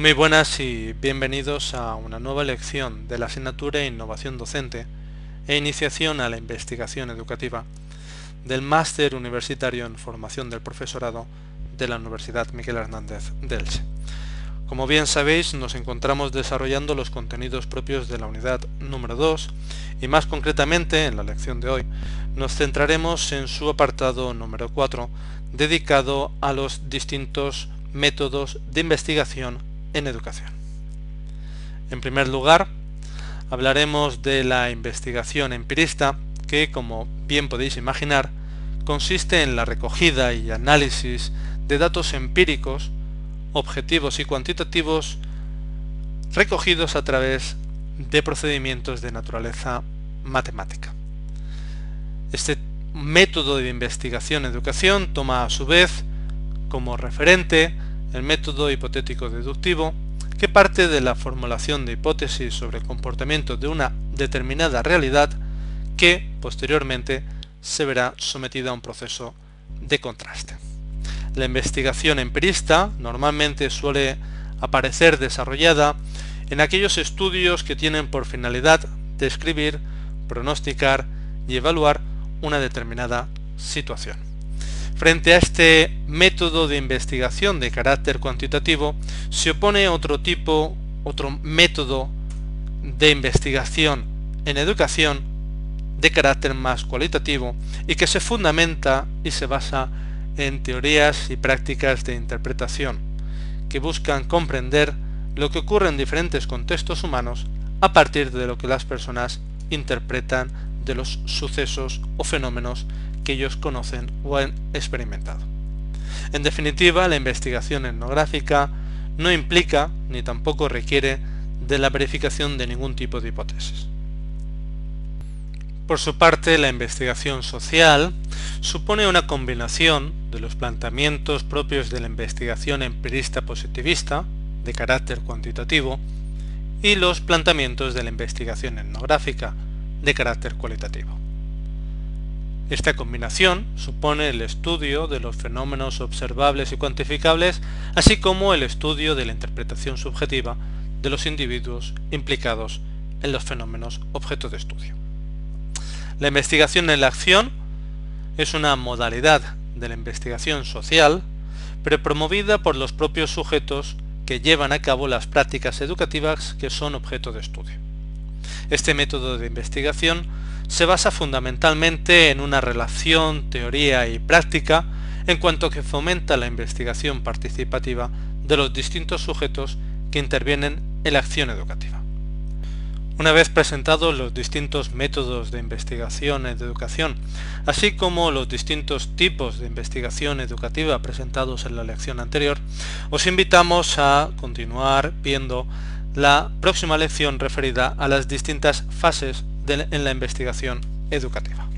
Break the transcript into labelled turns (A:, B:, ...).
A: Muy buenas y bienvenidos a una nueva lección de la asignatura Innovación Docente e Iniciación a la Investigación Educativa del Máster Universitario en Formación del Profesorado de la Universidad Miguel Hernández de Elche. Como bien sabéis, nos encontramos desarrollando los contenidos propios de la unidad número 2 y más concretamente en la lección de hoy nos centraremos en su apartado número 4 dedicado a los distintos métodos de investigación en educación. En primer lugar, hablaremos de la investigación empirista, que, como bien podéis imaginar, consiste en la recogida y análisis de datos empíricos, objetivos y cuantitativos recogidos a través de procedimientos de naturaleza matemática. Este método de investigación en educación toma a su vez como referente el método hipotético deductivo, que parte de la formulación de hipótesis sobre el comportamiento de una determinada realidad que posteriormente se verá sometida a un proceso de contraste. La investigación empirista normalmente suele aparecer desarrollada en aquellos estudios que tienen por finalidad describir, pronosticar y evaluar una determinada situación. Frente a este método de investigación de carácter cuantitativo se opone otro método de investigación en educación de carácter más cualitativo y que se fundamenta y se basa en teorías y prácticas de interpretación que buscan comprender lo que ocurre en diferentes contextos humanos a partir de lo que las personas interpretan de los sucesos o fenómenos que ellos conocen o han experimentado. En definitiva, la investigación etnográfica no implica ni tampoco requiere de la verificación de ningún tipo de hipótesis. Por su parte, la investigación social supone una combinación de los planteamientos propios de la investigación empirista positivista, de carácter cuantitativo, y los planteamientos de la investigación etnográfica, de carácter cualitativo. Esta combinación supone el estudio de los fenómenos observables y cuantificables, así como el estudio de la interpretación subjetiva de los individuos implicados en los fenómenos objeto de estudio. La investigación en la acción es una modalidad de la investigación social, pero promovida por los propios sujetos que llevan a cabo las prácticas educativas que son objeto de estudio. Este método de investigación se basa fundamentalmente en una relación teoría y práctica, en cuanto que fomenta la investigación participativa de los distintos sujetos que intervienen en la acción educativa. Una vez presentados los distintos métodos de investigación en educación, así como los distintos tipos de investigación educativa presentados en la lección anterior, os invitamos a continuar viendo la próxima lección referida a las distintas fases en la investigación educativa.